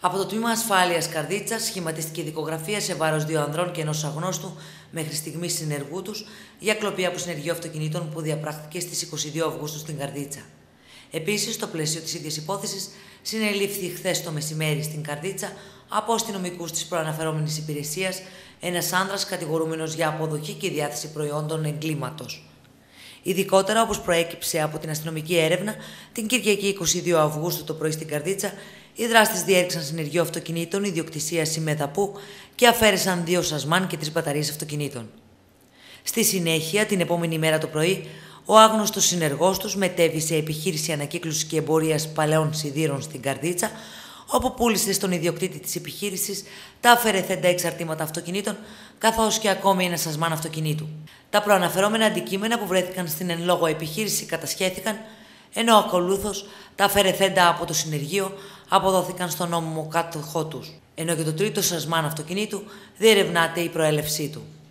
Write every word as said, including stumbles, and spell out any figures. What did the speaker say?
Από το τμήμα ασφάλειας Καρδίτσας σχηματίστηκε δικογραφία σε βάρος δύο ανδρών και ενός αγνώστου μέχρι στιγμής συνεργού τους για κλοπή από συνεργείο αυτοκινήτων που διαπράχθηκε στις είκοσι δύο Αυγούστου στην Καρδίτσα. Επίσης, στο πλαίσιο της ίδιας υπόθεσης, συνελήφθη χθες το μεσημέρι στην Καρδίτσα από αστυνομικούς της προαναφερόμενης υπηρεσίας ένας άνδρας κατηγορούμενος για αποδοχή και διάθεση προϊόντων εγκλήματος. Ειδικότερα, όπως προέκυψε από την αστυνομική έρευνα, την Κυριακή είκοσι δύο Αυγούστου το πρωί στην Καρδίτσα, οι δράστες διέριξαν συνεργείο αυτοκινήτων ιδιοκτησίας Ημεδαπού και αφαίρεσαν δύο σασμάν και τρεις μπαταρίες αυτοκινήτων. Στη συνέχεια, την επόμενη μέρα το πρωί, ο άγνωστος συνεργός τους μετέβη σε επιχείρηση ανακύκλωσης και εμπορίας παλαιών σιδήρων στην Καρδίτσα, όπου πούλησε στον ιδιοκτήτη της επιχείρησης τα αφαιρεθέντα εξαρτήματα αυτοκινήτων, καθώς και ακόμη ένα σασμάν αυτοκινήτου. Τα προαναφερόμενα αντικείμενα που βρέθηκαν στην εν λόγω επιχείρηση κατασχέθηκαν, ενώ ακολούθως τα αφαιρεθέντα από το συνεργείο αποδόθηκαν στον νόμιμο κάτοχό τους, ενώ και το τρίτο σασμάν αυτοκινήτου διερευνάται η προέλευσή του.